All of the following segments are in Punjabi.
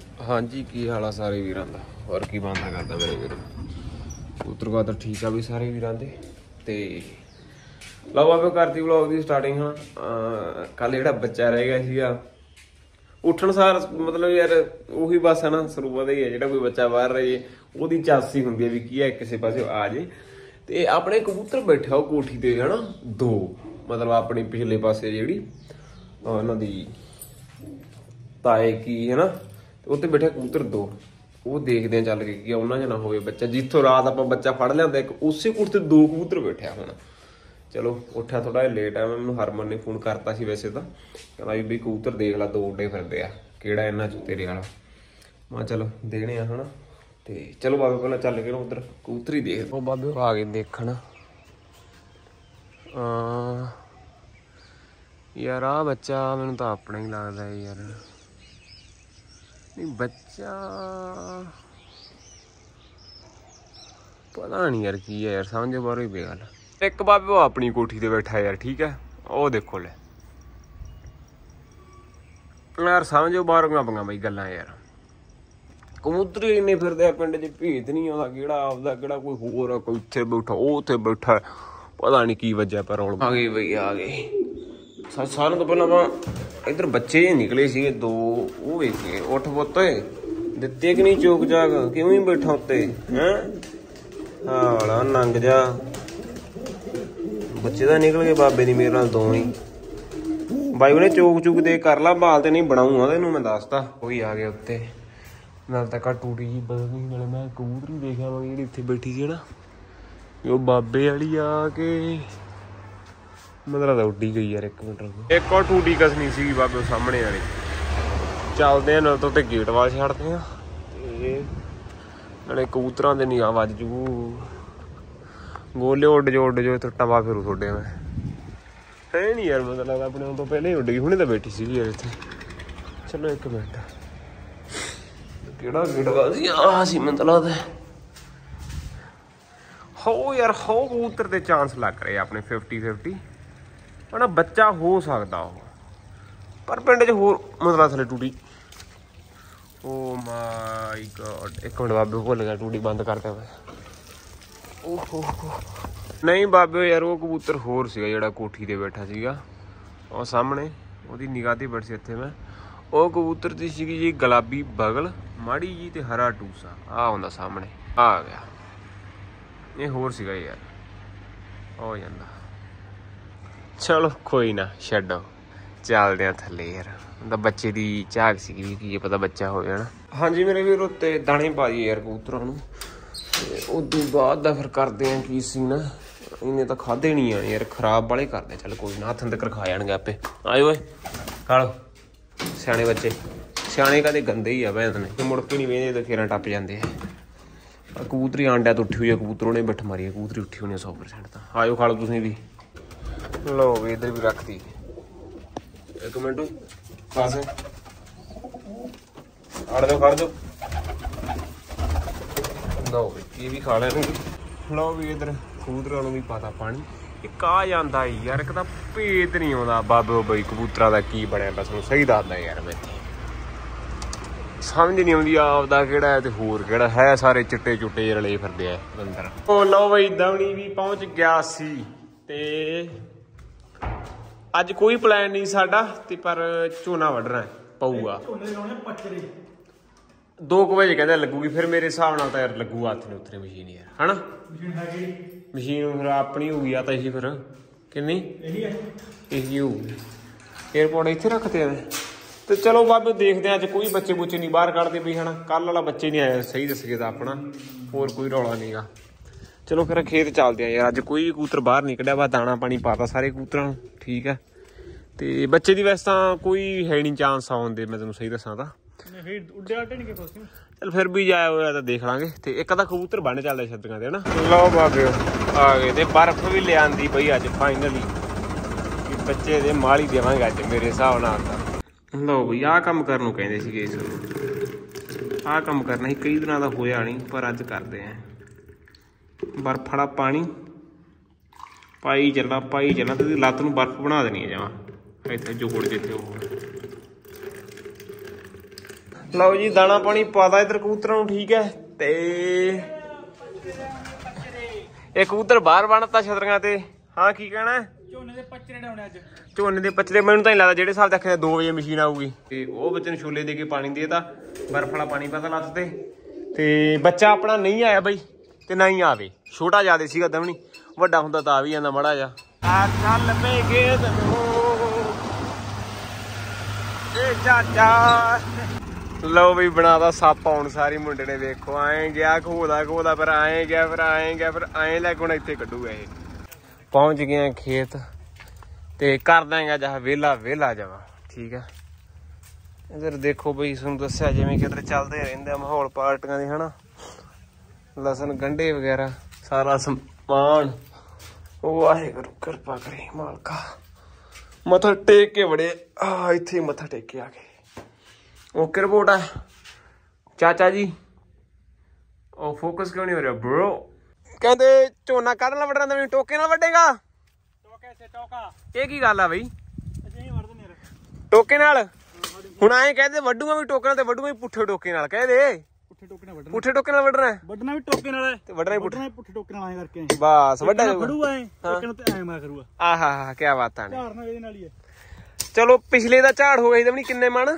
हाँ जी, की हाल आ सारे वीरां दा और की बनदा करदा मेरे वीर कबूतर तो ठीक आ भी सारे वीरां दे ते लो बाबे करती व्लॉग की स्टार्टिंग। हाँ कल जो बच्चा रह गया सीगा उठण सार मतलब यार उही बस है ना सरूपा ही है जो कोई बच्चा बाहर रहे वो चासी होंगी है भी की है किसी पास आ जाए तो अपने कबूतर बैठा वो कोठी ते है ना दो मतलब अपनी पिछले पासे जी उन्होंने ताए की है ना उत्ते बैठा कबूतर दो वो देखते हैं चल के कि उन्होंने ना हो बच्चा जिथों रात आप बच्चा फड़ लिया एक उस कोठी ते दो कबूतर बैठा हूँ। चलो उठा थोड़ा लेट है मैं हरमन ने फोन करता सी वैसे तो कहना भी कबूतर देख ला दो उड्डे फिरते आ किहड़ा इन्हां चों तेरे वाला मैं चलो देने है ना तो चलो बाबे पहले चल के उधर कबूतर ही देख बाबे आ गए देखण यार आ बच्चा मैनूं तो अपना ही लगता है यार नहीं बच्चा पता नहीं यार की है यार समझ बाहरों ही पे गल एक बाबे वो अपनी कोठी ते बैठा यार ठीक है वो देखो ले यार समझो बाहरों पंगा बई गल्लां यार कबूतर ही इन्ने फिरदे पिंड च भेत नहीं आता केड़ा आपदा केड़ा कोई होर कोई इत्थे बैठा वो उत्थे बैठा पता नहीं की वजह पर आ गई बई आ गई सारे तो पहला आप इधर बच्चे निकले सी दो वो वेखे उठ पुत दिते कि नहीं चौक चाक क्यों ही बैठा उत्ते हैं हाला नंग जा बच्चे तो निकल गए बाबे की मेरे नाल दो ही बाई ने चौक चूक दे कर ला बाल तो नहीं बनाऊंगा तेन मैं दसता कोई आ गया उत्ते नाल तक टूटी जी बदलनी नाले मैं कबूतर ही देखा मैं जी इत्थे बैठी सी ना वो बाबे वाली आके मतलब उड्डी गई यार एक मिनट एक और टूटी कसनी सी बाबे सामने वाली चलते हैं नाल तो उत्ते गेट वाल छड्डते हैं नाले कबूतरां दे निगाह वज जू गोले उड जो टवा फिरू थोड़े मैं है नहीं यार मतलब लगता अपने तो पहले ही उड गई हुणे तो बैठी सी यार इत्थे चलो एक मिनट केड़ा गेटवा सी आ सी मैं लगता हो यार हो कबूतर ते चांस लग रहे अपने 50-50 ना बच्चा हो सकता हो पर पिंड च होर मतलब थले टूटी ओ माय गॉड एक मिनट बाबे भुल गया टूटी बंद करते हुए ओहो नहीं बाबे यार वो कबूतर होर सीगा जिहड़ा कोठी ते बैठा सीगा और सामने ओदी निगाह ते बैठ सी इत्थे मैं वो कबूतर दी सीगी जी गुलाबी बगल माड़ी जी ते हरा टूसा आ हुंदा सामने आ गया ये होर सीगा यार हो जांदा चलो कोई ना छड्डो चलदे आ थल्ले यार बच्चे की झाक सी की पता बच्चा हो जाना। हाँ जी मेरे वीर उत्ते दाने पा दिए यार कबूतरां नूं उदों बाद फिर करते हैं की सीन इन्हें तो खाधे नहीं आने यार खराब वाले करते चल कोई ना हथ तक खा जाएंगे आपे आयो खा लो सियाने बच्चे सियाने कदे गंदे ही आ भैन ने मुड़ के नहीं वेंदे तो फेरां टप जाते हैं कबूतरी आंडिया तो उठी हुई है कबूतरों ने बिठ मारी है कबूतरी उठी होनी 100% तो आयो खा लो तुसीं भी लो भी इधर भी रख दी एक मिनट पास आड़ दो कर दो लो ये भी खा लेंगे लो भी इधर कबूतरां नूं भी पाता पानी एक आ जांदा यार एक तां भेत नहीं आउंदा बाबे बई कबूतरां दा की बणिया बस मैं सही दसदा यार मैं समझ नहीं आउंदी आपदा किहड़ा है ते होर किहड़ा है सारे चिट्टे चुट्टे रले फिरदे आ अंदर ओ लो बई दवणी भी पहुंच गया सी ते अज कोई प्लान नहीं साडा ते पर झोना वड्ढना पऊगा 2 बजे कहते लगूगी फिर मेरे हिसाब नाल यार लगू हथ ने उतरे मशीन यार है ना मशीन फिर अपनी होगी आता ही फिर किन्नी यही होगी एयरपोर्ट इत्थे रखते हैं तो चलो बाबे देखते हैं अज कोई बच्चे बुच्चे नहीं बाहर कढ़ते भी है ना कल वाला बच्चे नहीं आया सही दसगे तो अपना होर कोई रौला नहीं गा चलो फिर खेत चलते हैं यार अज कोई भी कबूतर बाहर नहीं कढ़िया वा दाना पानी पाता सारे कबूतरां ठीक है तो बच्चे की वैसे तो कोई है नहीं चांस आउन दे मैं तेन सही दसा तो चल फिर भी जाया होया तो देख लांगे तो एक अद्धा कबूतर बन चलदा छत्तियां ते ना लो बाबे आ गए ते बर्फ भी ले आंदी पई अज फाइनली बच्चे दे माली देवांगे अज मेरे हिसाब नाल लो बई आ काम करन नूं कहंदे सीगे इस आ काम करना ही कई दिनां दा होया नहीं पर अज करदे हैं बर्फ वाला पानी पाई चलना तो लत्त नूं बर्फ बना देनी है जमा इत्थे जोड़ जिथे ਲਓ ਜੀ ਦਾਣਾ ਪਾਣੀ ਪਾਦਾ ਇਧਰ ਕਬੂਤਰਾਂ ਨੂੰ ਠੀਕ ਹੈ। ਤੇ ਇਹ ਕਬੂਤਰ ਬਾਹਰ ਬਣਤਾ ਛਤਰੀਆਂ ਤੇ। ਹਾਂ ਕੀ ਕਹਿਣਾ? ਝੋਨੇ ਦੇ ਪੱਚਰੇ ਡਾਉਣੇ ਅੱਜ। ਝੋਨੇ ਦੇ ਪੱਚਰੇ ਮੈਨੂੰ ਤਾਂ ਨਹੀਂ ਲੱਗਦਾ ਜਿਹੜੇ ਹਿਸਾਬ ਦੇਖਿਆ 2 ਵਜੇ ਮਸ਼ੀਨ ਆਊਗੀ। ਤੇ ਉਹ ਬੱਚੇ ਨੂੰ ਛੋਲੇ ਦੇ ਕੇ ਪਾਣੀ ਦੇਤਾ, ਬਰਫ ਵਾਲਾ ਪਾਣੀ ਪਤਾ ਲੱਤ ਤੇ ਬੱਚਾ ਆਪਣਾ ਨਹੀਂ ਆਇਆ ਬਈ ਤੇ ਨਾ ਹੀ ਆਵੇ। ਛੋਟਾ ਜਿਆਦਾ ਸੀਗਾ ਦਮਣੀ, ਵੱਡਾ ਹੁੰਦਾ ਤਾਂ ਆ ਵੀ ਜਾਂਦਾ ਮਾੜਾ ਜਿਹਾ। ਆ ਚੱਲ ਪਏ ਗਏ ਇਹ ਚਾਚਾ। ਲਓ ਬਈ ਬਣਾਦਾ ਸੱਪ ਆਉਣ ਸਾਰੀ ਮੁੰਡੇ ਨੇ। ਵੇਖੋ ਆਏ ਗਿਆ ਘੋਦਾ ਫਿਰ ਆਏ ਗਿਆ ਫਿਰ ਆਏ ਲੈ ਕੇ ਹੁਣ ਇੱਥੇ ਕੱਢੂਗਾ ਇਹ। ਪਹੁੰਚ ਗਏ ਖੇਤ ਤੇ ਕਰ ਦਾਂਗਾ ਜਾ ਵਿਹਲਾ ਜਾਵਾ। ਠੀਕ ਹੈ ਇਧਰ ਦੇਖੋ ਬਈ ਤੁਹਾਨੂੰ ਦੱਸਿਆ ਜਿਵੇਂ ਕਿ ਇੱਧਰ ਚੱਲਦੇ ਰਹਿੰਦੇ ਮਾਹੌਲ ਪਾਰਟੀਆਂ ਦੇ ਹਨਾ। ਲਸਣ ਗੰਢੇ ਵਗੈਰਾ ਸਾਰਾ ਸਮਾਨ। ਉਹ ਵਾਹਿਗੁਰੂ ਕਿਰਪਾ ਕਰੇ ਮਾਲਕਾ। ਮੱਥਾ ਟੇਕ ਕੇ ਵੜੇ ਆ ਇੱਥੇ ਮੱਥਾ ਟੇਕ ਕੇ ਆ ਗਏ। ਓਕੇ ਰਿਪੋਰਟ ਆ ਚਾਚਾ ਜੀ। ਉਹ ਫੋਕਸ ਕਿਉਂ ਨਹੀਂ ਹੋ ਰਿਹਾ ਬ్రో? ਕਹਿੰਦੇ ਝੋਨਾ ਕੱਢ ਨਾਲ ਵੱਢਣਾ ਤੇ ਟੋਕੇ ਨਾਲ ਵੱਢੇਗਾ। ਇਹ ਕੀ ਗੱਲ ਆ ਬਈ? ਟੋਕੇ ਨਾਲ ਹੁਣ ਐਂ ਕਹਿੰਦੇ ਵੱਢੂਗਾ ਵੀ ਟੋਕੇ ਨਾਲ ਤੇ ਵੱਢੂਗਾ ਵੀ ਪੁੱਠੇ ਟੋਕੇ ਨਾਲ। ਕਹਿੰਦੇ ਪੁੱਠੇ ਟੋਕੇ ਨਾਲ ਵੱਢਣਾ ਵੀ ਟੋਕੇ ਨਾਲ ਤੇ ਵੱਢਣਾ ਵੀ ਪੁੱਠੇ ਟੋਕੇ ਨਾਲ। ਐਂ ਕਰਕੇ ਬਸ ਵੱਢਾ ਵੱਢੂਗਾ ਟੋਕੇ ਨਾਲ ਤੇ ਐਂ ਮਾਰ ਕਰੂਗਾ। ਆਹਾ ਕੀ ਬਾਤਾਂ ਨੇ। ਝਾੜ ਨਾਲ ਇਹਦੇ ਨਾਲ ਹੀ ਹੈ। ਚਲੋ ਪਿਛਲੇ ਦਾ ਝਾੜ ਹੋ ਗਿਆ ਸੀ ਕਿੰਨੇ ਮਣ?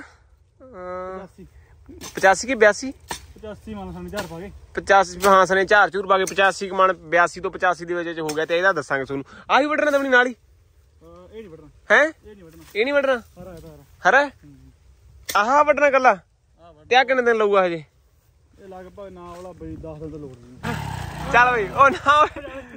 85 ਕਿ 82? 85 ਮਣ ਸਾਨੂੰ ਝਾੜ ਪਾ ਗਏ। 85 ਹਾਂ ਸਨੇ ਝਾੜ ਝੂਰ ਪਾ ਕੇ 85 ਮਣ 82 ਤੋਂ 85 ਦੇ ਵਿੱਚ ਹੋ ਗਿਆ। ਤੇ ਇਹਦਾ ਦੱਸਾਂਗੇ ਤੁਹਾਨੂੰ। ਆਹੀ ਵੱਢਣਾ ਦਮਣੀ ਨਾਲ ਹੀ। ਇਹ ਨਹੀਂ ਵੱਢਣਾ ਹੈ। ਇਹ ਨਹੀਂ ਵੱਢਣਾ ਹਰਾ ਆਹ ਵੱਢਣਾ ਕੱਲਾ। ਤੇ ਆ ਕਿੰਨੇ ਦਿਨ ਲਊਗਾ ਹਜੇ? ਇਹ ਲਗਭਗ ਨਾ ਵਾਲਾ ਬਈ 10 ਦਿਨ ਤੋਂ ਲੋੜ ਨਹੀਂ। ਚੱਲ ਬਈ ਉਹ ਨਾ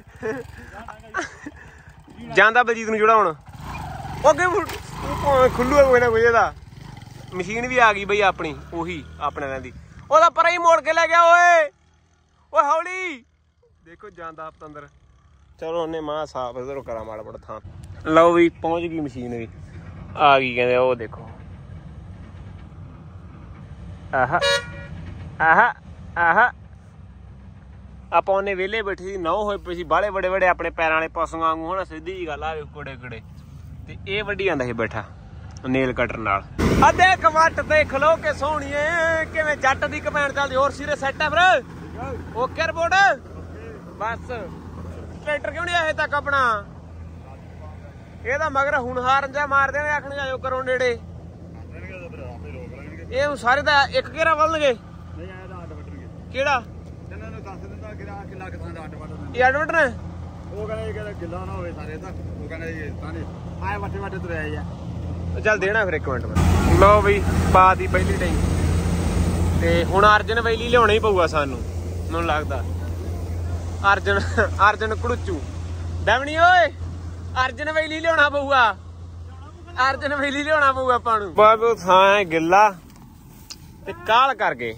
ਜਾਂਦਾ ਬਲਜੀਤ ਨੂੰ ਜਿਹੜਾ ਹੁਣ ਉਹ ਅੱਗੇ ਖੁੱਲੂਗਾ ਕੋਈ ਨਾ ਕੋਈ। ਇਹਦਾ ਮਸ਼ੀਨ ਵੀ ਆ ਗਈ ਬਈ ਆਪਣੀ ਉਹੀ ਆਪਣੇ ਰਹਿੰਦੀ। ਉਹਦਾ ਪਰਾਂ ਹੀ ਮੋੜ ਕੇ ਲੈ ਗਿਆ ਓਏ ਹੌਲੀ ਦੇਖੋ ਜਾਂਦਾ ਪਤੰਦਰ। ਚਲੋ ਉਹਨੇ ਮਾਂ ਸਾਫ ਇਧਰੋਂ ਕਰਾਂ ਮਾੜਾ ਮੋਟਾ ਥਾਂ। ਲਓ ਵੀ ਪਹੁੰਚ ਗਈ ਮਸ਼ੀਨ ਵੀ ਆ ਗਈ। ਕਹਿੰਦੇ ਉਹ ਦੇਖੋ ਆਹ ਆਪਾਂ ਉਹਨੇ ਵਿਹਲੇ ਬੈਠੇ ਸੀ। 9 ਹੋਏ ਪਏ ਸੀ ਬਾਹਲੇ ਬੜੇ ਆਪਣੇ ਪੈਰਾਂ ਵਾਲੇ ਪਸ਼ੂਆਂ ਵਾਂਗੂ ਹਨਾ। ਸਿੱਧੀ ਜੀ ਗੱਲ ਆ ਕੋੜੇ ਤੇ ਇਹ ਵੱਢੀ ਜਾਂਦਾ ਸੀ ਬੈਠਾ ਨੇਲ ਕਟਰ ਨਾਲ। ਆ ਦੇਖ ਵੱਟ ਤੇ ਖਲੋ ਕੇ ਸੋਹਣੀਏ ਕਿਵੇਂ ਜੱਟ ਦੀ ਕਮੈਨ ਚੱਲਦੀ। ਹੋਰ ਸਿਰੇ ਸੈੱਟ ਹੈ ਫਿਰ ਓਕੇ ਰਿਪੋਰਟ। ਬਸ ਟਰੈਕਟਰ ਕਿਉਂ ਨਹੀਂ ਆਏ ਤੱਕ ਆਪਣਾ? ਇਹਦਾ ਮਗਰ ਹੁਣ ਹਾਰਨ ਜਾ ਮਾਰ ਦੇਣੇ ਆਖਣ ਜਾਇਓ ਕਰੋ ਨੇੜੇ। ਇਹ ਸਾਰੇ ਦਾ ਇੱਕ ਘੇਰਾ ਵੱਲਣਗੇ। ਕਿਹੜਾ ਇਹ ਅੱਡ ਵੱਢਣਾ? ਉਹ ਕਹਿੰਦੇ ਗਿੱਲਾ ਨਾ ਹੋਵੇ ਸਾਰੇ ਤਾਂ। ਉਹ ਕਹਿੰਦੇ ਆਏ ਵੱਟੇ ਤੁਰਿਆ ਜਾ। ਚੱਲ ਦੇਣਾ ਫਿਰ 1 ਮਿੰਟ। ਲਓ ਬਈ ਪਾ ਦੀ ਪਹਿਲੀ ਟੈਂਕ ਤੇ ਹੁਣ ਅਰਜਨ ਵੈਲੀ ਲਿਆਉਣਾ ਹੀ ਪਊਗਾ ਸਾਨੂੰ ਮੈਨੂੰ ਲੱਗਦਾ। ਅਰਜਨ ਕੜੂਚੂ ਡੈਵਣੀ ਓਏ ਅਰਜਨ ਵੈਲੀ ਲਿਆਉਣਾ ਪਊਗਾ। ਆਪਾਂ ਨੂੰ ਬਾਬੂ ਥਾਂ ਗਿੱਲਾ ਤੇ ਕਾਲ ਕਰ ਗਏ।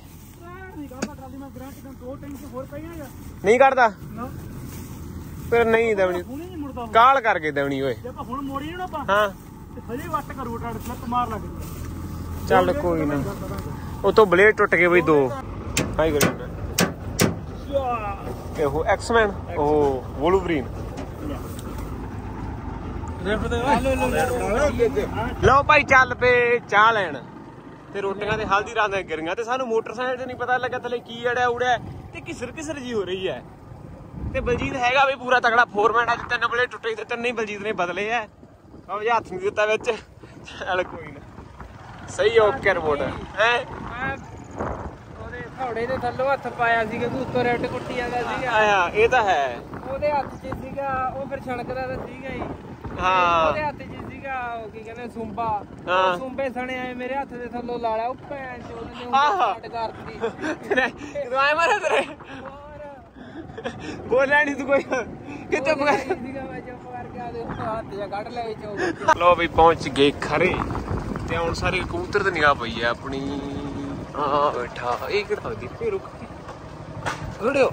ਨਹੀਂ ਕਰਦਾ ਫਿਰ ਨਹੀਂ ਦੇਵਣੀ ਕਾਲ ਕਰਕੇ ਦੇਵਣੀ ਓਏ। ਹਾਂ ਚੱਲ ਕੋਈ ਨਾ। ਉਤੋਂ ਬਲੇਡ ਟੁੱਟ ਗਏ ਬਈ 2। ਹਾਈ ਕਰੀ ਉਹ ਐਕਸਮੈਨ ਉਹ ਵੋਲਵਰੀਨ। ਲਓ ਭਾਈ ਚੱਲ ਪਏ ਚਾਹ ਲੈਣ ਤੇ ਰੋਟੀਆਂ ਤੇ ਹਲਦੀ ਰਾਤ ਦੀਆਂ ਗਿਰੀਆਂ ਤੇ ਸਾਨੂੰ ਮੋਟਰਸਾਈਕਲ ਤੇ ਨਹੀਂ ਪਤਾ ਲੱਗਾ ਥੱਲੇ ਕੀ ਅੜਿਆ ਉੜਿਆ ਤੇ ਕਿਸਰ ਜੀ ਹੋ ਰਹੀ ਹੈ। ਤੇ ਬਲਜੀਤ ਹੈਗਾ ਵੀ ਪੂਰਾ ਤਗੜਾ ਫੋਰਮੈਨ। ਅੱਜ 3 ਬਲੇਡ ਟੁੱਟੇ ਤੇ 3 ਹੀ ਬਲਜੀਤ ਨੇ ਬਦਲੇ ਐ। ਉਹ ਹੱਥ ਨਹੀਂ ਦਿੱਤਾ ਵਿੱਚ। ਚੱਲ ਕੋਈ ਨਾ ਸਹੀ ਓਕੇ ਰਿਪੋਰਟ ਹੈ। ਉਹਦੇ ਥੋੜੇ ਦੇ ਥੱਲੋਂ ਹੱਥ ਪਾਇਆ ਸੀਗਾ ਤੂੰ ਉੱਤੋਂ ਰੈਡ ਕੁੱਟੀ ਜਾਂਦਾ ਸੀਗਾ। ਆਇਆ ਇਹ ਤਾਂ ਹੈ। ਉਹਦੇ ਹੱਥ 'ਚ ਸੀਗਾ ਉਹ ਫਿਰ ਛਣਕਦਾ ਤਾਂ ਸੀਗਾ ਹੀ। ਹਾਂ ਉਹਦੇ ਹੱਥ 'ਚ ਸੀਗਾ ਉਹ ਕੀ ਕਹਿੰਦੇ ਸੁੰਬਾ। ਸੁੰਬੇ ਸਣੇ ਆਏ ਮੇਰੇ ਹੱਥ ਦੇ ਥੱਲੋਂ ਲਾ ਲਿਆ। ਉਹ ਭੈਣ ਚੋਦ ਨੇ ਕੱਟ ਕਰਤੀ। ਤੂੰ ਆਏ ਮਾਰਿਆ ਤੇਰੇ ਬੋਲਿਆ ਨਹੀਂ ਤੂੰ ਕੋਈ ਕਿ ਚੁੱਪ ਕਰ ਸੀਗਾ। ਮੈਂ ਚੁੱਪ ਕਰਕੇ ਆਦੇ ਹੱਥ ਜਿਹਾ ਕੱਢ ਲਿਆ ਵਿੱਚੋਂ। ਲੋ ਵੀ ਪਹੁੰਚ ਗਏ ਖਰੇ ਤੇ ਹੁਣ ਸਾਰੇ ਕਬੂਤਰ ਤੇ ਨਿਗਾਹ ਪਈ ਹੈ ਆਪਣੀ। ਹਾਂ ਬੈਠਾ ਇਹ ਕਿਹੜਾ ਦੀ ਫੇਰ ਰੁਕ ਖੜਿਓ।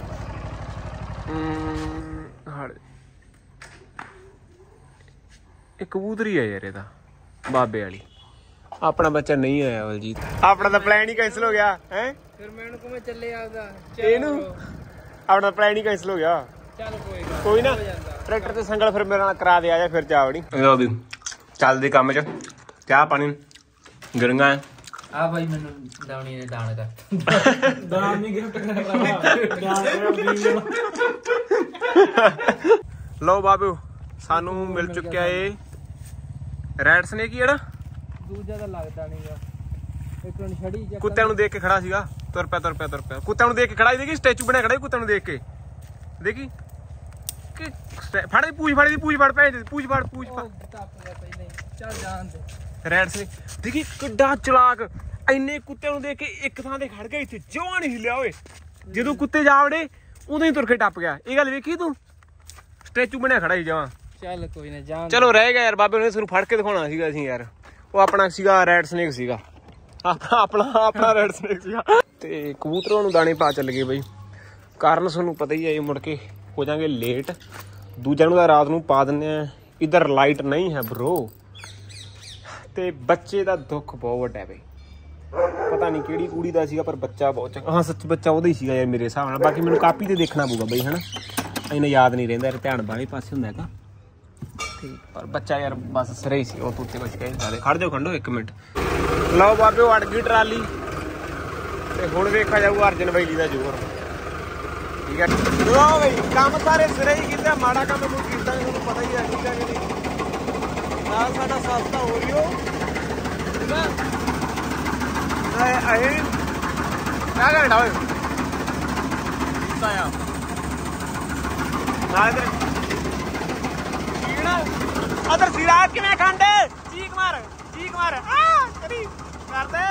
ਇਹ ਕਬੂਤਰੀ ਹੈ ਯਾਰ ਇਹਦਾ ਬਾਬੇ ਵਾਲੀ। ਆਪਣਾ ਬੱਚਾ ਨਹੀਂ ਆਇਆ ਬਲਜੀਤ। ਆਪਣਾ ਤਾਂ ਪਲਾਨ ਹੀ ਕੈਂਸਲ ਹੋ ਗਿਆ ਹੈ। ਫਿਰ ਮੈਨੂੰ ਕਿਵੇਂ ਚੱਲੇ ਆਪਦਾ ਇਹਨੂੰ ਆਪਣਾ ਪਲਾਨ ਹੀ ਕੈਂਸਲ ਹੋ ਗਿਆ। ਚੱਲ ਕੋਈ ਨਾ ਟਰੈਕਟਰ ਤੇ ਸੰਗਲ ਫਿਰ ਮੇਰੇ ਨਾਲ ਕਰਾ ਦੇ ਆ ਜਾ ਫਿਰ ਚਾਵੜੀ। ਲਓ ਵੀ ਚੱਲਦੇ ਕੰਮ ਚ ਚਾਹ ਪਾਣੀ ਗਿਰੀਆਂ ਆ ਬਾਈ ਮੈਨੂੰ ਦਾਉਣੀ ਨੇ ਦਾਨ ਕਰਤਾ ਦਾਨ ਨਹੀਂ ਗਿਫਟ ਕਰਦਾ ਲਓ ਬਾਬੂ ਸਾਨੂੰ ਮਿਲ ਚੁੱਕਿਆ ਏ ਰੈਡ ਸਨੇਕ ਹੀ ਜਿਹੜਾ ਦੂਜਾ ਤਾਂ ਲੱਗਦਾ ਨਹੀਂਗਾ ਇੱਕ ਨੂੰ ਛੜੀ ਜਾਂ ਕੁੱਤਿਆਂ ਨੂੰ ਦੇਖ ਕੇ ਖੜਾ ਸੀਗਾ ਤੁਰ ਪਿਆ ਕੁੱਤਿਆਂ ਨੂੰ ਦੇਖ ਕੇ ਖੜਾ ਸੀ ਦੇਖੀ ਸਟੈਚੂ ਬਣਿਆ ਖੜਾ ਕੁੱਤਿਆਂ ਨੂੰ ਦੇਖ ਕੇ ਦੇਖੀ ਕਿ ਫੜ ਦੀ ਪੂਛ ਫੜ ਪੂਛ ਫੜ ਚੱਲ ਜਾਣ ਦੇ ਰੈਡ ਸਨੇਕ ਦੇਖੀ ਕਿੱਡਾ ਚਲਾਕ ਇੰਨੇ ਕੁੱਤਿਆਂ ਨੂੰ ਦੇਖ ਕੇ ਇੱਕ ਥਾਂ ਤੇ ਖੜ ਗਿਆ ਇੱਥੇ ਜਮਾਂ ਨਹੀਂ ਹਿੱਲਿਆ ਓਏ ਜਦੋਂ ਕੁੱਤੇ ਜਾ ਵੜੇ ਉਦੋਂ ਹੀ ਤੁਰ ਕੇ ਟੱਪ ਗਿਆ ਇਹ ਗੱਲ ਵੇਖੀ ਤੂੰ ਸਟੈਚੂ ਬਣਿਆ ਖੜਾ ਸੀ ਜਮਾਂ ਚੱਲ ਕੋਈ ਨਾ ਜਾਣ ਚਲੋ ਰਹਿ ਗਿਆ ਯਾਰ ਬਾਬੇ ਨੇ ਸਾਨੂੰ ਫੜ ਕੇ ਦਿਖਾਉਣਾ ਸੀਗਾ ਅਸੀਂ ਯਾਰ ਉਹ ਆਪਣਾ ਸੀਗਾ ਰੈਡ ਸਨੇਕ ਸੀਗਾ ਆਪਣਾ ਰੈਡ ਸਨੇਕ ਸੀਗਾ ਤੇ ਕਬੂਤਰਾਂ ਨੂੰ ਦਾਣੇ ਪਾ ਚੱਲ ਗਏ ਬਈ ਕਾਰਨ ਤੁਹਾਨੂੰ ਪਤਾ ਹੀ ਹੈ ਮੁੜ ਕੇ ਹੋ ਜਾਾਂਗੇ ਲੇਟ ਦੂਜਿਆਂ ਨੂੰ ਤਾਂ ਰਾਤ ਨੂੰ ਪਾ ਦਿੰਦੇ ਆ ਇਧਰ ਲਾਈਟ ਨਹੀਂ ਹੈ ਬ్రో ਤੇ ਬੱਚੇ ਦਾ ਦੁੱਖ ਬਹੁਤ ਵੱਡਾ ਹੈ ਬਈ ਪਤਾ ਨਹੀਂ ਕਿਹੜੀ ਕੁੜੀ ਦਾ ਸੀਗਾ ਪਰ ਬੱਚਾ ਬਹੁਤ ਚੰਗਾ ਹਾਂ ਸੱਚ ਬੱਚਾ ਉਹਦਾ ਹੀ ਸੀਗਾ ਯਾਰ ਮੇਰੇ ਹਿਸਾਬ ਨਾਲ ਬਾਕੀ ਮੈਨੂੰ ਕਾਪੀ ਤੇ ਦੇਖਣਾ ਪਊਗਾ ਬਈ ਹਨਾ ਇੰਨਾ ਯਾਦ ਨਹੀਂ ਰਹਿੰਦਾ ਯਾਰ ਧਿਆਨ ਵਾਲੇ ਪਾਸੇ ਹੁੰਦਾ ਹੈਗਾ ਠੀਕ ਪਰ ਬੱਚਾ ਯਾਰ ਬਸ ਸਿਰੇ ਹੀ ਸੀ ਉਹ ਤੁੱਤੇ ਕੁਛ ਕਹਿ ਸਕਦੇ ਖੜ ਜਾਓ ਖੰਡੋ 1 ਮਿੰਟ ਲਓ ਬਾਬੇ ਅੜ ਗਈ ਟਰਾਲੀ ਤੇ ਹੁਣ ਵੇਖਿਆ ਜਾਊ ਅਰਜਨ ਬੈਲੀ ਦਾ ਜ਼ੋਰ ਠੀਕ ਹੈ ਲਓ ਬਈ ਕੰਮ ਸਾਰੇ ਸਿਰੇ ਹੀ ਕੀਤਾ ਮਾੜਾ ਕੰਮ ਕੋਈ ਕੀਤਾ ਨਹੀਂ ਤੁਹਾਨੂੰ ਪਤਾ ਹੀ ਹੈ ਠੀਕ ਹੈ ਕਿ ਨਹੀਂ ਨਾਲ ਸਾਡਾ ਸਸਤਾ ਹੋ ਰਿਓ ਠੀਕ ਹੈ ਇਹ ਕਿਆ ਕਰਨਾ ਓਏ ਸਾਇਆ ਨਾ ਇਧਰ ਅਦਰ ਸਿਰਾ ਕਿਵੇਂ ਖੰਡੇ ਚੀਕ ਮਾਰ ਆ ਕਰੀ ਕਰ ਦੇ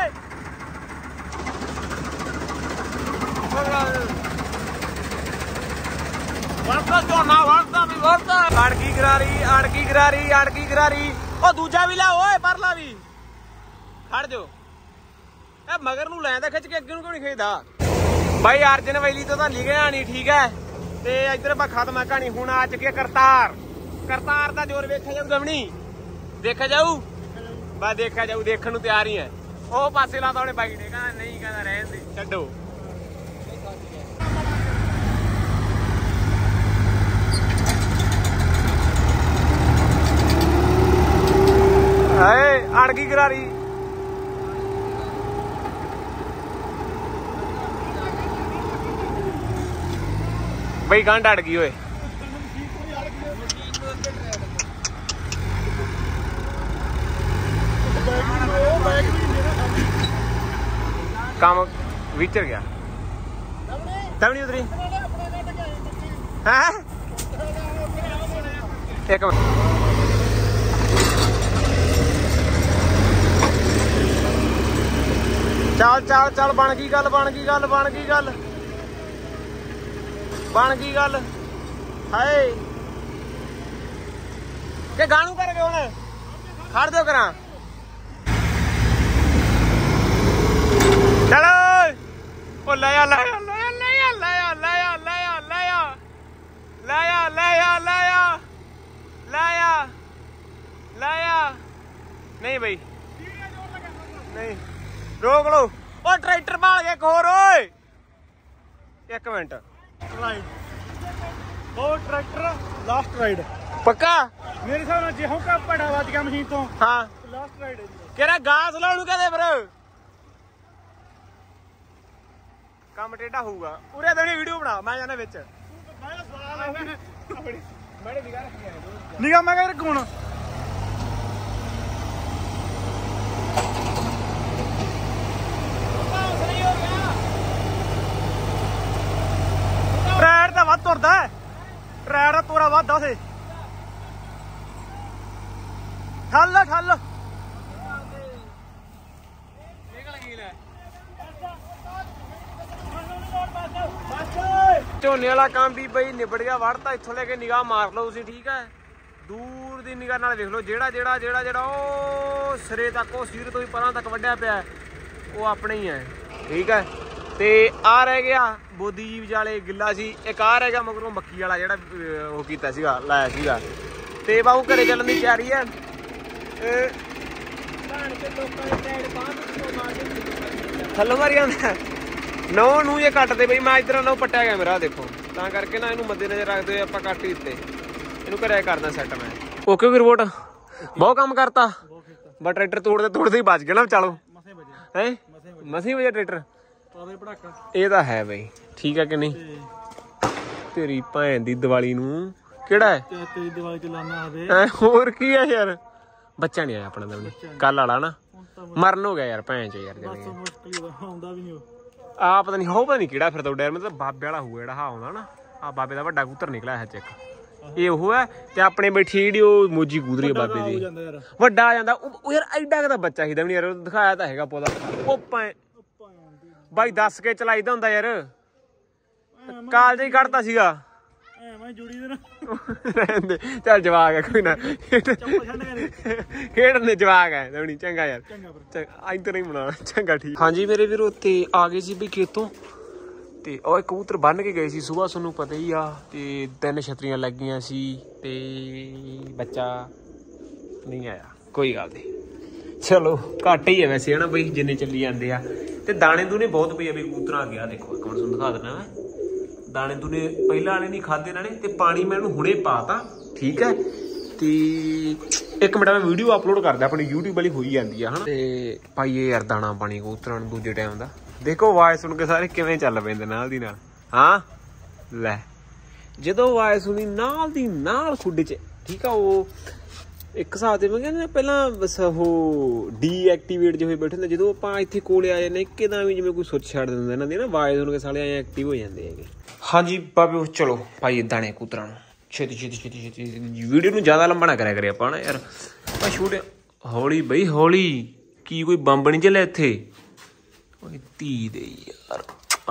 ਵਰਤਾ ਝੋਨਾ ਵਰਤਾ ਅੜਕੀ ਗਰਾਰੀ ਉਹ ਦੂਜਾ ਵੀ ਲਾ ਓਏ ਪਰਲਾ ਵੀ ਖੜ ਜੋ ਇਹ ਮਗਰ ਨੂੰ ਲੈਂਦਾ ਖਿੱਚ ਕੇ ਅੱਗੇ ਨੂੰ ਕਿਉਂ ਨਹੀਂ ਖੇਦਾ ਬਾਈ ਅਰਜਨ ਵੈਲੀ ਤੋਂ ਤਾਂ ਲਿਖਿਆ ਨਹੀਂ ਠੀਕ ਹੈ ਤੇ ਇੱਧਰ ਆਪਾਂ ਖਤਮ ਆ ਕਹਾਣੀ ਹੁਣ ਆ ਚੁੱਕੀ ਕਰਤਾਰ ਦਾ ਜ਼ੋਰ ਵੇਖਿਆ ਜਾਊ ਗਮਣੀ ਦੇਖਿਆ ਜਾਊ ਬਸ ਦੇਖਿਆ ਜਾਊ ਦੇਖਣ ਨੂੰ ਤਿਆਰ ਹੀ ਹੈ ਉਹ ਪਾਸੇ ਲਾਤਾ ਉਹਨੇ ਬਾਈ ਨੇ ਕਹਿੰਦਾ ਨਹੀਂ ਕਹਿੰਦਾ ਰਹਿਣ ਦੇ ਛੱਡੋ ਹਾਏ ਅੜ ਗਈ ਗਰਾਰੀ ਬਈ ਗੰਢ ਅੜ ਗਈ ਓਏ ਕੰਮ ਵਿਚਰ ਗਿਆ ਤਵਣੀ ਉਤਰੀ ਹੈ ਇੱਕ ਮਿੰਟ ਚੱਲ ਬਣ ਗਈ ਗੱਲ ਹਾਏ ਕਿ ਗਾਣੂ ਕਰ ਗਏ ਹੁਣ ਖੜ ਦਿਓ ਕਰਾਂ ਚਲੋ ਉਹ ਲੈ ਆ ਨਹੀਂ ਬਈ ਨਹੀਂ ਰੋਕ ਲੋ ਉਹ ਟਰੈਕਟਰ ਭਾਲ ਕੇ ਖੋਰ ਓਏ 1 ਮਿੰਟ ਉਹ ਟਰੈਕਟਰ ਲਾਸਟ ਰਾਈਡ ਪੱਕਾ ਮੇਰੇ ਹਿਸਾਬ ਨਾਲ ਜੇ ਹੋਕਾ ਪੜਾ ਵੱਜ ਗਿਆ ਮਸ਼ੀਨ ਤੋਂ ਹਾਂ ਲਾਸਟ ਰਾਈਡ ਹੈ ਕਿਹੜਾ ਗਾਸ ਲਾਉਣ ਨੂੰ ਕਹਦੇ ਫਿਰ ਕੰਮ ਟੇਢਾ ਹੋਊਗਾ ਉਰੇ ਤਾਂ ਵੀਡੀਓ ਬਣਾ ਮੈਂ ਜਾਣਾ ਵਿੱਚ ਨਿਗਾ ਮੈਂ ਕਹਿੰਦਾ ਕੋਣ ਟਰੈਕਟਰ ਤਾਂ ਵੱਧ ਤੁਰਦਾ ਟਰੈਕਟਰ ਦਾ ਤੋਰਾ ਵੱਧਦਾ ਉਸੇ ਠੱਲ ਨਿਕਲ ਗਈ ਲੈ ਝੋਨੇ ਵਾਲਾ ਕੰਮ ਵੀ ਬਈ ਨਿਬੜ ਗਿਆ ਵੜਤਾ ਇੱਥੋਂ ਲੈ ਕੇ ਨਿਗਾਹ ਮਾਰ ਲਓ ਤੁਸੀਂ ਠੀਕ ਹੈ ਦੂਰ ਦੀ ਨਿਗਾਹ ਨਾਲ ਵੇਖ ਲਓ ਜਿਹੜਾ ਉਹ ਸਿਰੇ ਤੱਕ ਉਹ ਸੀਰ ਤੋਂ ਵੀ ਪਰਾਂ ਤੱਕ ਵੱਢਿਆ ਪਿਆ ਉਹ ਆਪਣੇ ਹੀ ਹੈ ਠੀਕ ਹੈ ਤੇ ਆ ਰਹਿ ਗਿਆ ਬੋਦੀ ਜੀ ਵਿਚਾਲੇ ਗਿੱਲਾ ਸੀ ਇੱਕ ਆ ਰਹਿ ਗਿਆ ਮਗਰੋਂ ਮੱਕੀ ਵਾਲਾ ਜਿਹੜਾ ਉਹ ਕੀਤਾ ਸੀਗਾ ਲਾਇਆ ਸੀਗਾ ਤੇ ਬਾਹੂ ਘਰੇ ਚੱਲਣ ਦੀ ਤਿਆਰੀ ਹੈ ਥੱਲੋਂ ਮਾਰੀ ਜਾਂਦਾ ਨੌ ਨੂੰ ਇਹ ਕੱਟਦੇ ਬਈ ਮੈਂ ਇੱਧਰ ਨੌ ਪੱਟਿਆ ਗਿਆ ਮੇਰਾ ਦੇਖੋ ਤਾਂ ਕਰਕੇ ਨਾ ਇਹਨੂੰ ਮੱਦੇ ਨਜ਼ਰ ਰੱਖਦੇ ਆਪਾਂ ਕੱਟ ਹੀ ਦਿੱਤੇ ਇਹਨੂੰ ਘਰੇ ਕਰਦਾ ਸੈੱਟ ਮੈਂ ਓਕੇ ਰਿਪੋਰਟ ਬਹੁਤ ਕੰਮ ਕਰਤਾ ਬਟ ਟਰੈਕਟਰ ਤੋੜਦੇ ਹੀ ਬਚ ਗਿਆ ਨਾ ਚਲੋ ਹੈ ਮਸੀਂ ਵਜੇ ਟਰੈਕਟਰ ਪਾਵੇ ਪੜਾਕਾ ਇਹ ਤਾਂ ਹੈ ਬਈ ਠੀਕ ਆ ਕਿ ਨਹੀਂ ਤੇਰੀ ਭੈਣ ਦੀ ਦੀਵਾਲੀ ਨੂੰ ਕਿਹੜਾ ਹੈ ਤੇਰੀ ਦੀਵਾਲੀ ਚ ਲਾਣਾ ਆਵੇ ਹੋਰ ਕੀ ਆ ਯਾਰ ਬੱਚਾ ਨਹੀਂ ਆਇਆ ਆਪਣਾ ਤਾਂ ਕੱਲ ਵਾਲਾ ਨਾ ਮਰਨ ਹੋ ਗਿਆ ਯਾਰ ਭੈਣ ਚ ਯਾਰ ਬਸ ਮੁਸ਼ਕਿਲ ਆਉਂਦਾ ਵੀ ਨਹੀਂ ਉਹ ਆ ਪਤਾ ਨਹੀਂ ਕਿਹੜਾ ਫਿਰਦਾ ਡੈਰ ਮਤਲਬ ਬਾਬੇ ਵਾਲਾ ਹੋਊਗਾ ਜਿਹੜਾ ਆਉਂਦਾ ਨਾ ਆ ਬਾਬੇ ਦਾ ਵੱਡਾ ਕਬੂਤਰ ਨਿਕਲਿਆ ਹੈ ਚੈੱਕ ਇਹ ਉਹ ਹੈ ਤੇ ਆਪਣੇ ਬੈਠੀ ਜਿਹੜੀ ਉਹ ਮੋਜੀ ਕੂਦਰੀ ਹੈ ਬਾਬੇ ਦੀ ਵੱਡਾ ਆ ਜਾਂਦਾ ਉਹ ਯਾਰ ਐਡਾ ਦਾ ਬੱਚਾ ਸੀ ਨਹੀਂ ਯਾਰ ਦਿਖਾਇਆ ਤਾਂ ਹੈਗਾ ਪੌਦਾ ਉਹ ਬਾਈ ਦੱਸ ਕੇ ਚਲਾਈਦਾ ਹੁੰਦਾ ਯਾਰ ਕਾਲਜ ਹੀ ਕੱਢਤਾ ਸੀਗਾ ਮੈਂ ਜੁੜੀ ਦੇ ਨਾ ਰਹਿੰਦੇ ਚੱਲ ਜਵਾਕ ਹੈ ਕੋਈ ਨਾ ਖੇਡਣ ਜਵਾਕ ਹੈ ਦਵਣੀ ਚੰਗਾ ਯਾਰ ਅੱਜ ਤਾਂ ਨਹੀਂ ਬਣਾਉਣਾ ਚੰਗਾ ਠੀਕ ਹਾਂਜੀ ਮੇਰੇ ਵੀਰ ਉੱਤੇ ਆ ਗਏ ਸੀ ਵੀ ਖੇਤੋਂ ਤੇ ਉਹ ਕਬੂਤਰ ਬੰਨ ਕੇ ਗਏ ਸੀ ਸੁਬਾਹ ਤੁਹਾਨੂੰ ਪਤਾ ਹੀ ਆ ਤੇ 3 ਛਤਰੀਆਂ ਲੱਗੀਆਂ ਸੀ ਤੇ ਬੱਚਾ ਨਹੀਂ ਆਇਆ ਕੋਈ ਗੱਲ ਨਹੀਂ ਚਲੋ ਘੱਟ ਹੀ ਹੈ ਵੈਸੇ ਹਨਾ ਬਈ ਜਿੰਨੇ ਚੱਲੀ ਜਾਂਦੇ ਆ ਤੇ ਦਾਣੇ ਦੂਨੇ ਬਹੁਤ ਪਈ ਆ ਵੀ ਕਬੂਤਰ ਆ ਗਿਆ ਦੇਖੋ ਇੱਕ ਮਿੰਟ ਤੁਹਾਨੂੰ ਦਿਖਾ ਦਿੰਦਾ ਮੈਂ ਦਾਣੇ ਦੂਨੇ ਪਹਿਲਾਂ ਵਾਲੇ ਨਹੀਂ ਖਾਦੇ ਇਹਨਾਂ ਨੇ ਤੇ ਪਾਣੀ ਮੈਂ ਇਹਨੂੰ ਹੁਣੇ ਪਾਤਾ ਠੀਕ ਹੈ ਤੇ ਇੱਕ ਮਿੰਟ ਮੈਂ ਵੀਡੀਓ ਅਪਲੋਡ ਕਰਦਾ ਆਪਣੀ YouTube ਵਾਲੀ ਹੋਈ ਜਾਂਦੀ ਆ ਹਨਾ ਤੇ ਪਾਈਏ ਯਾਰ ਦਾਣਾ ਪਾਣੀ ਕਬੂਤਰਾਂ ਨੂੰ ਦੂਜੇ ਟਾਈਮ ਦਾ ਦੇਖੋ ਆਵਾਜ਼ ਸੁਣ ਕੇ ਸਾਰੇ ਕਿਵੇਂ ਚੱਲ ਪੈਂਦੇ ਨਾਲ ਦੀ ਨਾਲ ਹਾਂ ਲੈ ਜਦੋਂ ਆਵਾਜ਼ ਸੁਣੀ ਨਾਲ ਦੀ ਨਾਲ ਖੁੱਡੇ 'ਚ ਠੀਕ ਆ ਉਹ ਇੱਕ ਹਿਸਾਬ ਤੇ ਮੈਂ ਕਹਿੰਦਾ ਪਹਿਲਾਂ ਬਸ ਉਹ ਡੀਐਕਟੀਵੇਟ ਜਿਹੇ ਹੋਏ ਬੈਠੇ ਹੁੰਦੇ ਜਦੋਂ ਆਪਾਂ ਇੱਥੇ ਕੋਲੇ ਆ ਜਾਂਦੇ ਇੱਕਦਮ ਵੀ ਜਿਵੇਂ ਕੋਈ ਸੁੱਚ ਛੱਡ ਦਿੰਦਾ ਇਹਨਾਂ ਦੀ ਨਾ ਆਵਾਜ਼ ਸੁਣ ਕੇ ਸਾਲੇ ਐਂ ਐਕਟਿਵ ਹੋ ਜਾਂਦੇ ਹੈਗੇ ਹਾਂਜੀ ਬਾਬੇ ਚਲੋ ਭਾਈ ਦਾਣੇ ਕਬੂਤਰਾਂ ਨੂੰ ਛੇਤੀ ਵੀਡੀਓ ਨੂੰ ਜ਼ਿਆਦਾ ਲੰਬਾ ਨਾ ਕਰਿਆ ਕਰੇ ਆਪਾਂ ਨਾ ਯਾਰ ਆਪਾਂ ਛੋਟੇ ਹੌਲੀ ਬਈ ਹੌਲੀ ਕੀ ਕੋਈ ਬੰਬ ਨਹੀਂ ਚੱਲਿਆ ਇੱਥੇ ਓਏ ਧੀ ਦੇ ਯਾਰ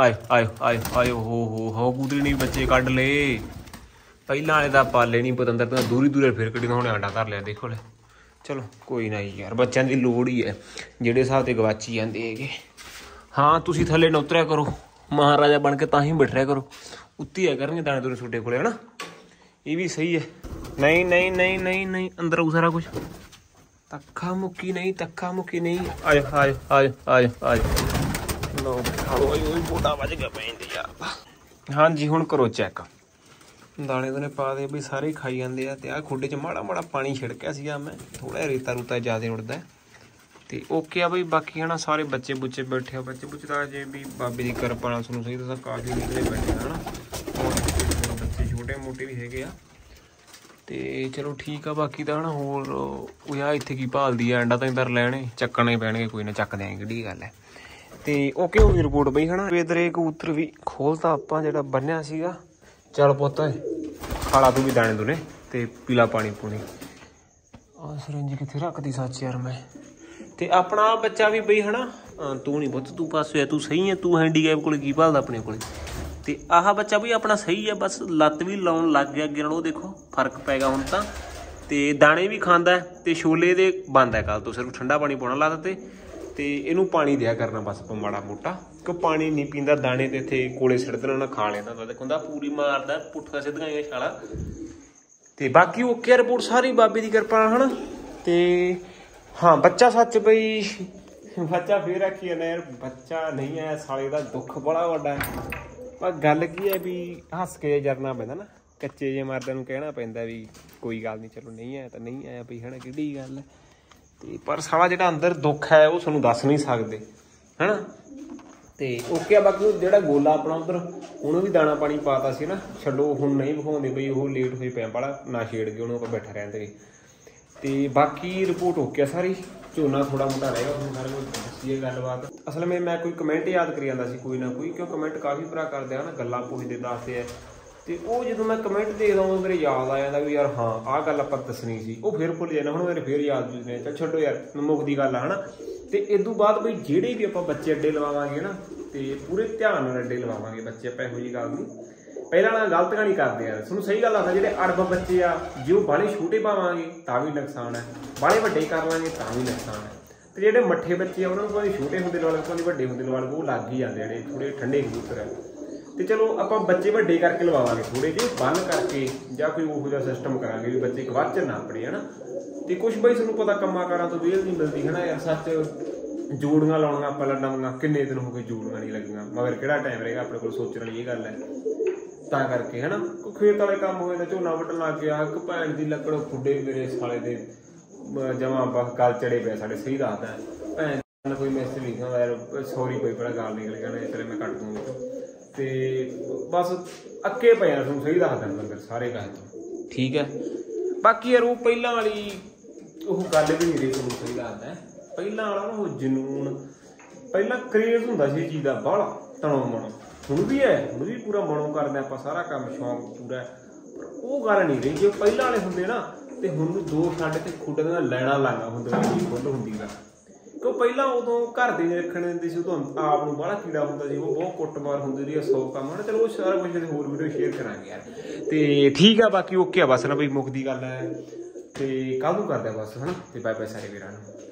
ਆਏ ਹੋ ਕਬੂਤਰੀ ਨਹੀਂ ਬੱਚੇ ਕੱਢ ਲਏ ਪਹਿਲਾਂ ਵਾਲੇ ਦਾ ਪਾਲੇ ਨਹੀਂ ਪਤੰਦਰ ਤਾਂ ਦੂਰੀ ਫਿਰ ਕੱਢੀ ਹੁਣ ਆਂਡਾ ਧਰ ਲਿਆ ਦੇਖੋ ਲੈ ਚਲੋ ਕੋਈ ਨਾ ਯਾਰ ਬੱਚਿਆਂ ਦੀ ਲੋੜ ਹੀ ਹੈ ਜਿਹੜੇ ਹਿਸਾਬ ਤੇ ਗਵਾਚੀ ਜਾਂਦੇ ਹੈਗੇ ਹਾਂ ਤੁਸੀਂ ਥੱਲੇ ਨਾ ਉਤਰਿਆ ਕਰੋ ਮਹਾਰਾਜਾ ਬਣ ਕੇ ਤਾਂ ਹੀ ਬੈਠਿਆ ਕਰੋ ਉੱਤੀ ਆ ਕਰਨਗੇ ਦਾਣੇ ਦੂਰੇ ਛੋਟੇ ਕੋਲੇ ਹਨਾ ਇਹ ਵੀ ਸਹੀ ਹੈ ਨਹੀਂ ਅੰਦਰ ਆਉ ਸਾਰਾ ਕੁਛ ਤੱਕਾ ਮੁੱਕੀ ਨਹੀਂ ਆਜੋ ਲੋ ਓਏ ਬੋਡਾ ਵੱਜ ਗਿਆ ਪੈਂਦੇ ਯਾਰ ਹਾਂਜੀ ਹੁਣ ਕਰੋ ਚੈੱਕ ਦਾਣੇ ਦੂਨੇ ਪਾ ਦੇ ਵੀ ਸਾਰੇ ਖਾਈ ਜਾਂਦੇ ਆ ਤੇ ਆਹ ਖੁੱਡੇ 'ਚ ਮਾੜਾ ਪਾਣੀ ਛਿੜਕਿਆ ਸੀਗਾ ਮੈਂ ਥੋੜਾ ਰੇਤਾ ਜ਼ਿਆਦਾ ਉੱਡਦਾ ਤੇ ਓਕੇ ਆ ਬਈ ਬਾਕੀ ਹਨਾ ਸਾਰੇ ਬੱਚੇ ਬੁੱਚੇ ਬੈਠੇ ਆ ਬੱਚੇ ਤਾਂ ਜੇ ਵੀ ਬਾਬੇ ਦੀ ਕਿਰਪਾ ਨਾਲ ਤੁਹਾਨੂੰ ਸਹੀ ਦੱਸਾਂ ਕਾਫੀ ਨਿਕਲੇ ਬੈਠੇ ਹਨਾ ਬੱਚੇ ਛੋਟੇ ਮੋਟੇ ਵੀ ਹੈਗੇ ਆ ਤੇ ਚਲੋ ਠੀਕ ਆ ਬਾਕੀ ਤਾਂ ਹਨਾ ਹੋਰ ਉਹ ਆ ਇੱਥੇ ਕੀ ਭਾਲਦੀ ਆ ਅੰਡਾ ਤਾਂ ਇੰਦਰ ਲੈਣੇ ਚੱਕਣੇ ਪੈਣਗੇ ਕੋਈ ਨਾ ਚੱਕ ਦਿਆਂਗੇ ਕਿਹੜੀ ਗੱਲ ਹੈ ਤੇ ਓਕੇ ਹੋ ਗਈ ਰਿਪੋਰਟ ਬਈ ਹਨਾ ਇਧਰ ਕਬੂਤਰ ਵੀ ਖੋਲਤਾ ਆਪਾਂ ਜਿਹੜਾ ਬੰਨਿਆ ਸੀਗਾ ਚੱਲ ਪੁੱਤ ਖਾਲਾ ਤੂੰ ਵੀ ਦਾਣੇ ਦੂਨੇ ਤੇ ਪੀਲਾ ਪਾਣੀ ਪੂਣੀ ਆ ਸਰੰਜੀ ਕਿੱਥੇ ਰੱਖਦੀ ਸੱਚ ਯਾਰ ਮੈਂ ਤੇ ਆਪਣਾ ਬੱਚਾ ਵੀ ਬਈ ਹਨਾ ਤੂੰ ਨਹੀਂ ਪੁੱਤ ਤੂੰ ਪਾਸ ਹੋਇਆ ਤੂੰ ਸਹੀ ਹੈ ਤੂੰ ਹੈਂਡੀਕੈਪ ਕੋਲੇ ਕੀ ਭਾਲਦਾ ਆਪਣੇ ਕੋਲੇ ਤੇ ਆਹ ਬੱਚਾ ਵੀ ਆਪਣਾ ਸਹੀ ਹੈ ਬਸ ਲੱਤ ਵੀ ਲਾਉਣ ਲੱਗ ਗਿਆ ਅੱਗੇ ਨਾਲ ਉਹ ਦੇਖੋ ਫਰਕ ਪੈ ਗਿਆ ਹੁਣ ਤਾਂ ਤੇ ਦਾਣੇ ਵੀ ਖਾਂਦਾ ਤੇ ਛੋਲੇ ਦੇ ਬੰਦ ਹੈ ਕੱਲ ਤੋਂ ਸਿਰਫ ਠੰਡਾ ਪਾਣੀ ਪਾਉਣਾ ਲਾ ਦਿੱਤੇ ਤੇ ਇਹਨੂੰ ਪਾਣੀ ਦਿਆ ਕਰਨਾ ਬਸ ਮਾੜਾ ਮੋਟਾ ਕਿ ਪਾਣੀ ਨਹੀਂ ਪੀਂਦਾ ਦਾਣੇ ਤੇ ਇੱਥੇ ਕੋਲੇ ਸਿੱਟ ਦੇਣਾ ਨਾ ਖਾ ਲੈਂਦਾ ਤਾਂ ਦੇਖੋ ਪੂਰੀ ਮਾਰਦਾ ਪੁੱਠਾ ਸਿੱਧੀਆਂ ਛਾਲਾ ਤੇ ਬਾਕੀ ਓਕੇ ਰਿਪੋਰਟ ਸਾਰੀ ਬਾਬੇ ਦੀ ਕਿਰਪਾ ਨਾਲ ਹਨਾ ਤੇ ਹਾਂ ਬੱਚਾ ਸੱਚ ਬਈ ਬੱਚਾ ਫੇਰ ਆਖੀ ਜਾਂਦਾ ਯਾਰ ਬੱਚਾ ਨਹੀਂ ਆਇਆ ਸਾਲੇ ਦਾ ਦੁੱਖ ਬੜਾ ਵੱਡਾ ਪਰ ਗੱਲ ਕੀ ਹੈ ਵੀ ਹੱਸ ਕੇ ਜਰਨਾ ਪੈਂਦਾ ਨਾ ਕੱਚੇ ਜੇ ਮਰਦਿਆਂ ਨੂੰ ਕਹਿਣਾ ਪੈਂਦਾ ਵੀ ਕੋਈ ਗੱਲ ਨਹੀਂ ਚਲੋ ਨਹੀਂ ਆਇਆ ਤਾਂ ਨਹੀਂ ਆਇਆ ਬਈ ਹਨਾ ਕਿਹੜੀ ਗੱਲ ਹੈ ਤੇ ਪਰ ਸਾਲਾ ਜਿਹੜਾ ਅੰਦਰ ਦੁੱਖ ਹੈ ਉਹ ਤੁਹਾਨੂੰ ਦੱਸ ਨਹੀਂ ਸਕਦੇ ਹਨਾ ਤੇ ਓਕੇ ਆ ਬਾਕੀ ਜਿਹੜਾ ਗੋਲਾ ਆਪਣਾ ਉਧਰ ਉਹਨੂੰ ਵੀ ਦਾਣਾ ਪਾਣੀ ਪਾਤਾ ਸੀ ਨਾ ਛੱਡੋ ਹੁਣ ਨਹੀਂ ਵਿਖਾਉਂਦੇ ਬਈ ਉਹ ਲੇਟ ਹੋਈ ਪਿਆ ਬੜਾ ਨਾ ਛੇੜ ਕੇ ਉਹਨੂੰ ਆਪਾਂ ਬੈਠਾ ਰਹਿੰਦੇ ਤੇ ਬਾਕੀ ਰਿਪੋਰਟ ਓਕੇ ਆ ਸਾਰੀ ਝੋਨਾ ਥੋੜਾ ਮੋਟਾ ਰਹੇਗਾ ਤੁਹਾਨੂੰ ਸਾਰੇ ਨੂੰ ਦੱਸੀਏ ਗੱਲਬਾਤ ਅਸਲ ਵਿੱਚ ਮੈਂ ਕੋਈ ਕਮੈਂਟ ਯਾਦ ਕਰੀ ਜਾਂਦਾ ਸੀ ਕੋਈ ਨਾ ਕੋਈ ਕਿਉਂ ਕਮੈਂਟ ਕਾਫੀ ਭਰਾ ਕਰਦੇ ਆ ਨਾ ਗੱਲਾਂ ਪੁੱਛਦੇ ਦੱਸਦੇ ਆ ਤੇ ਉਹ ਜਦੋਂ ਮੈਂ ਕਮੈਂਟ ਦੇਖਦਾ ਉਹ ਮੇਰੇ ਯਾਦ ਆ ਜਾਂਦਾ ਵੀ ਯਾਰ ਹਾਂ ਆਹ ਗੱਲ ਆਪਾਂ ਦੱਸਣੀ ਸੀ ਉਹ ਫਿਰ ਭੁੱਲ ਜਾਂਦਾ ਹੁਣ ਮੇਰੇ ਫਿਰ ਯਾਦ ਜੁਦੇ ਚੱਲ ਛੱਡੋ ਯਾਰ ਮੁੱਕਦੀ ਗੱਲ ਆ ਹਨਾ ਤੇ ਇਸ ਤੋਂ ਬਾਅਦ ਬਈ ਜਿਹੜੇ ਵੀ ਆਪਾਂ ਬੱਚੇ ਅੱਡੇ ਲਵਾਵਾਂਗੇ ਨਾ ਤੇ ਪੂਰੇ ਧਿਆਨ ਨਾਲ ਅੱਡੇ ਲਵਾਵਾਂਗੇ ਬੱਚੇ ਆਪਾਂ ਇਹੋ ਜਿਹੀ ਗੱਲ ਨਹੀਂ ਪਹਿਲਾਂ ਨਾਲ ਗਲਤ ਨਹੀਂ ਕਰਦੇ ਯਾਰ ਤੁਹਾਨੂੰ ਸਹੀ ਗੱਲ ਆਖਦਾ ਜਿਹੜੇ ਅੜਬ ਬੱਚੇ ਆ ਜੇ ਉਹ ਬਾਹਲੇ ਛੋਟੇ ਪਾਵਾਂਗੇ ਤਾਂ ਵੀ ਨੁਕਸਾਨ ਹੈ ਬਾਹਲੇ ਵੱਡੇ ਕਰ ਲਾਂਗੇ ਤਾਂ ਵੀ ਨੁਕਸਾਨ ਹੈ ਤੇ ਜਿਹੜੇ ਮੱਠੇ ਬੱਚੇ ਆ ਉਹਨਾਂ ਨੂੰ ਕੋਈ ਛੋਟੇ ਹੁੰਦੇ ਲਵਾਲ ਕੋਈ ਵੱਡੇ ਹੁੰਦੇ ਲਵਾਲ ਉਹ ਲੱਗ ਹੀ ਜਾਂਦੇ ਜਿਹੜੇ ਥੋੜੇ ਠੰਡੇ ਕਬੂਤਰ ਹੈ ਤੇ ਚਲੋ ਆਪਾਂ ਬੱਚੇ ਵੱਡੇ ਕਰਕੇ ਲਵਾਵਾਂਗੇ ਥੋੜੇ ਜਿਹੇ ਬੰਨ ਕਰਕੇ ਜਾਂ ਕੋਈ ਉਹੋ ਜਿਹਾ ਸਿਸਟਮ ਕਰਾਂਗੇ ਵੀ ਬੱਚੇ ਗਵਾਚਣ ਨਾ ਆਪਣੇ ਹਨਾ ਤੇ ਕੁਛ ਬਈ ਤੁਹਾਨੂੰ ਪਤਾ ਕੰਮਾਂ ਕਾਰਾਂ ਤੋਂ ਵੇਲ ਨਹੀਂ ਮਿਲਦੀ ਹਨਾ ਯਾਰ ਸੱਚ ਜੋੜੀਆਂ ਲਾਉਣੀਆਂ ਆਪਾਂ ਲੰਡਾਂ ਕਿੰਨੇ ਦਿਨ ਹੋ ਗਏ ਜੋੜੀਆਂ ਨਹੀਂ ਲੱਗੀਆਂ ਮਗਰ ਕਿਹੜਾ ਟਾਈਮ ਰਹੇਗਾ ਆਪਣੇ ਕੋਲ ਸੋਚਣ ਵਾਲੀ ਇਹ ਗੱਲ ਹੈ ਤਾਂ ਕਰਕੇ ਹਨਾ ਕੋਈ ਖੇਤ ਵਾਲੇ ਕੰਮ ਹੋਏ ਤਾਂ ਝੋਨਾ ਵੱਢਣ ਲੱਗ ਗਿਆ ਇੱਕ ਭੈਣ ਦੀ ਲੱਕੜ ਖੁੱਡੇ ਮੇਰੇ ਸਾਲੇ ਦੇ ਜਮਾਂ ਬਸ ਗੱਲ ਚੜੇ ਪਿਆ ਸਾਡੇ ਸਹੀ ਦੱਸਦਾ ਭੈਣ ਕੋਈ ਮੈਸੇਜ ਨਹੀਂ ਖਾਂਦਾ ਯਾਰ, ਸੌਰੀ ਕੋਈ ਬੜਾ ਗਾਲ ਨਿਕਲ ਗਿਆ ਨਾ, ਚਲੇ ਮੈਂ ਕੱਟ ਦੂੰਗਾ। ਤੇ ਬਸ ਅੱਕੇ ਪਏ ਆ, ਤੁਹਾਨੂੰ ਸਹੀ ਦੱਸਦਾ ਬੰਦਰ ਸਾਰੇ ਗੱਲ ਤੋਂ, ਠੀਕ ਹੈ। ਬਾਕੀ ਯਾਰ ਉਹ ਪਹਿਲਾਂ ਵਾਲੀ ਉਹ ਗੱਲ ਵੀ ਨਹੀਂ ਰਹੀ, ਤੁਹਾਨੂੰ ਸਹੀ ਦੱਸਦਾ। ਪਹਿਲਾਂ ਵਾਲਾ ਨਾ ਉਹ ਜਨੂਨ, ਪਹਿਲਾਂ ਕਰੇਜ਼ ਹੁੰਦਾ ਸੀ ਚੀਜ਼ ਦਾ ਬਾਹਲਾ ਤਣੋ ਮਣੋ, ਹੁਣ ਵੀ ਹੈ, ਹੁਣ ਵੀ ਪੂਰਾ ਮਣੋ ਕਰਦੇ ਆਪਾਂ ਸਾਰਾ ਕੰਮ, ਸ਼ੌਂਕ ਪੂਰਾ। ਪਰ ਉਹ ਗੱਲ ਨਹੀਂ ਰਹੀ, ਜੇ ਪਹਿਲਾਂ ਵਾਲੇ ਹੁੰਦੇ ਨਾ ਤੇ ਹੁਣ ਨੂੰ 2 ਸਾਡੇ ਤੇ ਖੁੱਡੇ ਦਾ ਲੈਣਾ ਲਾਗਾ ਹੁੰਦਾ ਸੀ, ਫੁੱਲ ਹੁੰਦੀ ਦਾ। ਕਿਉਂ ਪਹਿਲਾਂ ਉਦੋਂ ਘਰ ਦੇ ਨਹੀਂ ਰੱਖਣ ਦਿੰਦੇ ਸੀ, ਉਦੋਂ ਆਪ ਨੂੰ ਬਾਹਲਾ ਕੀੜਾ ਹੁੰਦਾ ਸੀ, ਉਹ ਬਹੁਤ ਕੁੱਟਮਾਰ ਹੁੰਦੀ ਰਹੀ, 100 ਕੰਮ ਹੈ। ਚਲੋ ਉਹ ਸਾਰਾ ਕੁਝ ਹੋਰ ਵੀਡੀਓ ਸ਼ੇਅਰ ਕਰਾਂਗੇ ਯਾਰ। ਤੇ ਠੀਕ ਆ, ਬਾਕੀ ਓਕੇ ਆ ਬਸ ਨਾ ਬਈ, ਮੁੱਕਦੀ ਗੱਲ ਹੈ। ਤੇ ਕੱਲ੍ਹ ਨੂੰ ਕਰਦੇ ਬਸ, ਹੈ ਨਾ। ਤੇ ਬਾਏ ਬਾਏ ਸਾਰੇ ਵੀਰਾਂ ਨੂੰ।